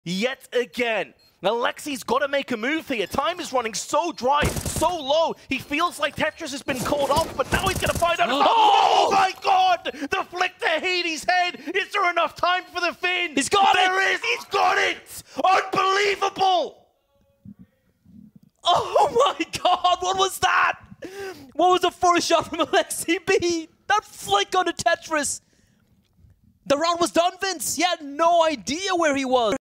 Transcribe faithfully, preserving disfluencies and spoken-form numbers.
Yet again. Aleksib's got to make a move here. Time is running so dry, so low. He feels like Tetris has been called off, but now he's going to find out. Oh! Oh my god! The flick to Hades' head! Is there enough time for the Finn? He's got there it! There is! He's got it! Unbelievable! Oh my god, what was that? What was the first shot from Aleksib? That flick on the Tetris. The round was done, Vince. He had no idea where he was.